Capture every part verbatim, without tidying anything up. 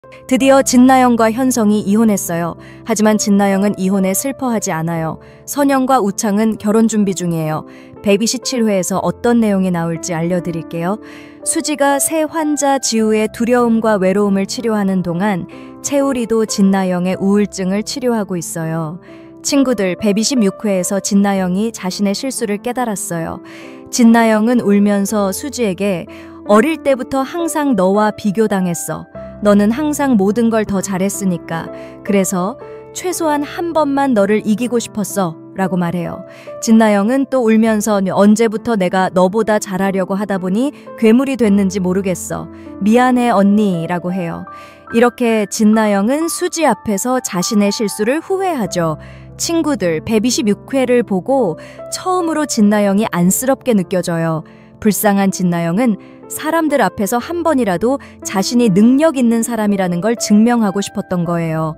드디어 진나영과 현성이 이혼했어요. 하지만 진나영은 이혼에 슬퍼하지 않아요. 선영과 우창은 결혼 준비 중이에요. 백이십칠 회에서 어떤 내용이 나올지 알려드릴게요. 수지가 새 환자 지우의 두려움과 외로움을 치료하는 동안 채우리도 진나영의 우울증을 치료하고 있어요. 친구들, 백이십육 회에서 진나영이 자신의 실수를 깨달았어요. 진나영은 울면서 수지에게 어릴 때부터 항상 너와 비교당했어. 너는 항상 모든 걸 더 잘했으니까. 그래서 최소한 한 번만 너를 이기고 싶었어 라고 말해요. 진나영은 또 울면서 언제부터 내가 너보다 잘하려고 하다 보니 괴물이 됐는지 모르겠어. 미안해 언니 라고 해요. 이렇게 진나영은 수지 앞에서 자신의 실수를 후회하죠. 친구들, 백이십육 회를 보고 처음으로 진나영이 안쓰럽게 느껴져요. 불쌍한 진나영은 사람들 앞에서 한 번이라도 자신이 능력 있는 사람이라는 걸 증명하고 싶었던 거예요.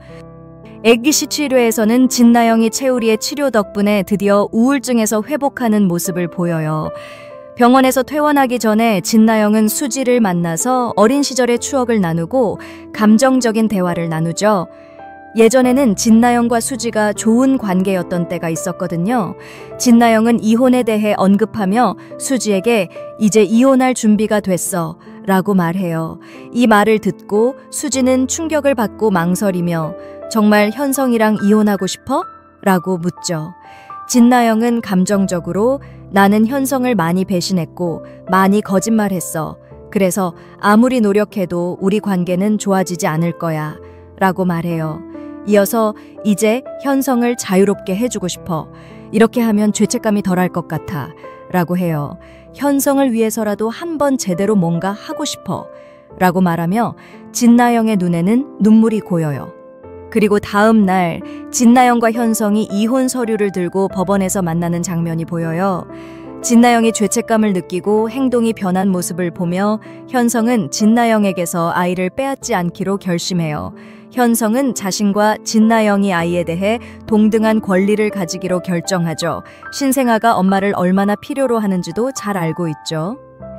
백이십칠 회에서는 진나영이 채우리의 치료 덕분에 드디어 우울증에서 회복하는 모습을 보여요. 병원에서 퇴원하기 전에 진나영은 수지를 만나서 어린 시절의 추억을 나누고 감정적인 대화를 나누죠. 예전에는 진나영과 수지가 좋은 관계였던 때가 있었거든요. 진나영은 이혼에 대해 언급하며 수지에게 이제 이혼할 준비가 됐어 라고 말해요. 이 말을 듣고 수지는 충격을 받고 망설이며 정말 현성이랑 이혼하고 싶어? 라고 묻죠. 진나영은 감정적으로 나는 현성을 많이 배신했고 많이 거짓말했어. 그래서 아무리 노력해도 우리 관계는 좋아지지 않을 거야 라고 말해요. 이어서 이제 현성을 자유롭게 해주고 싶어. 이렇게 하면 죄책감이 덜할 것 같아 라고 해요. 현성을 위해서라도 한번 제대로 뭔가 하고 싶어 라고 말하며 진나영의 눈에는 눈물이 고여요. 그리고 다음 날 진나영과 현성이 이혼 서류를 들고 법원에서 만나는 장면이 보여요. 진나영이 죄책감을 느끼고 행동이 변한 모습을 보며 현성은 진나영에게서 아이를 빼앗지 않기로 결심해요. 현성은 자신과 진나영이 아이에 대해 동등한 권리를 가지기로 결정하죠. 신생아가 엄마를 얼마나 필요로 하는지도 잘 알고 있죠.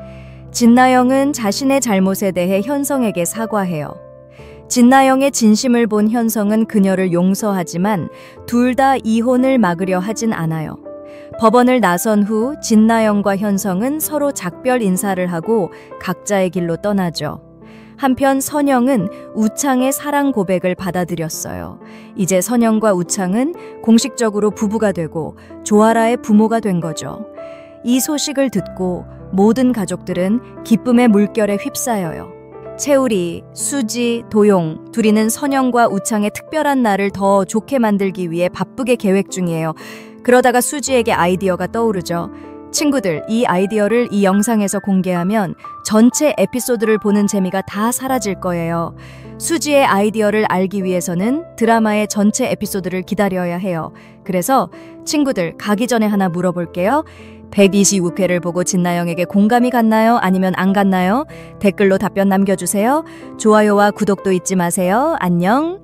진나영은 자신의 잘못에 대해 현성에게 사과해요. 진나영의 진심을 본 현성은 그녀를 용서하지만 둘 다 이혼을 막으려 하진 않아요. 법원을 나선 후 진나영과 현성은 서로 작별 인사를 하고 각자의 길로 떠나죠. 한편 선영은 우창의 사랑 고백을 받아들였어요. 이제 선영과 우창은 공식적으로 부부가 되고 조아라의 부모가 된 거죠. 이 소식을 듣고 모든 가족들은 기쁨의 물결에 휩싸여요. 채우리, 수지, 도용 둘이는 선영과 우창의 특별한 날을 더 좋게 만들기 위해 바쁘게 계획 중이에요. 그러다가 수지에게 아이디어가 떠오르죠. 친구들, 이 아이디어를 이 영상에서 공개하면 전체 에피소드를 보는 재미가 다 사라질 거예요. 수지의 아이디어를 알기 위해서는 드라마의 전체 에피소드를 기다려야 해요. 그래서 친구들, 가기 전에 하나 물어볼게요. 백이십육 회를 보고 진나영에게 공감이 갔나요? 아니면 안 갔나요? 댓글로 답변 남겨주세요. 좋아요와 구독도 잊지 마세요. 안녕.